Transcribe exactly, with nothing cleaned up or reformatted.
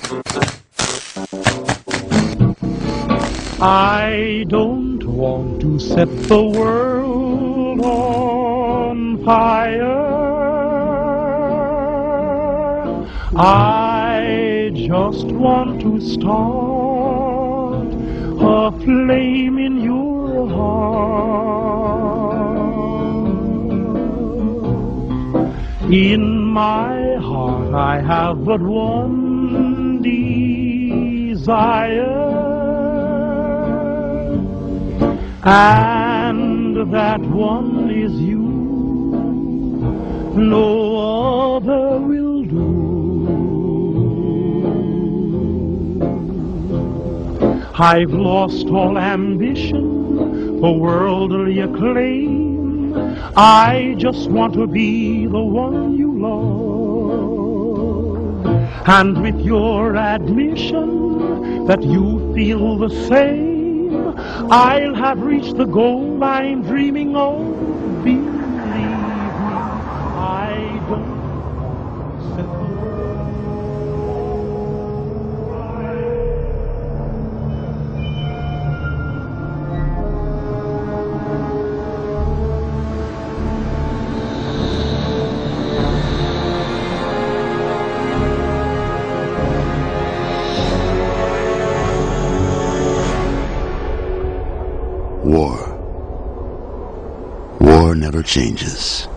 I don't want to set the world on fire. I just want to start a flame in your heart. In my heart I have but one desire, and that one is you. No other will do. I've lost all ambition for worldly acclaim. I just want to be the one you love. And with your admission that you feel the same, I'll have reached the goal I'm dreaming of. Believe me, I don't set the War. War never changes.